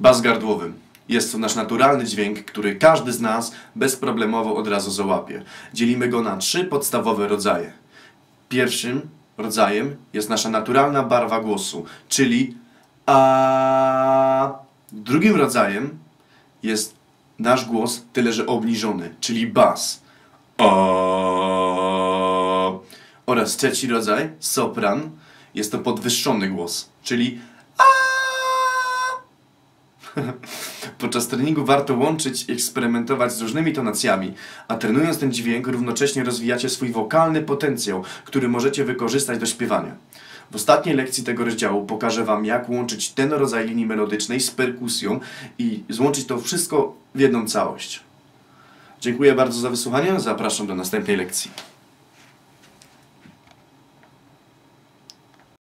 Bas gardłowy. Jest to nasz naturalny dźwięk, który każdy z nas bezproblemowo od razu załapie. Dzielimy go na 3 podstawowe rodzaje. Pierwszym rodzajem jest nasza naturalna barwa głosu, czyli a. Drugim rodzajem jest nasz głos, tyle że obniżony, czyli bas. A. Oraz trzeci rodzaj, sopran, jest to podwyższony głos, czyli a. Podczas treningu warto łączyć i eksperymentować z różnymi tonacjami, a trenując ten dźwięk równocześnie rozwijacie swój wokalny potencjał, który możecie wykorzystać do śpiewania. W ostatniej lekcji tego rozdziału pokażę Wam, jak łączyć ten rodzaj linii melodycznej z perkusją i złączyć to wszystko w jedną całość. Dziękuję bardzo za wysłuchanie, zapraszam do następnej lekcji.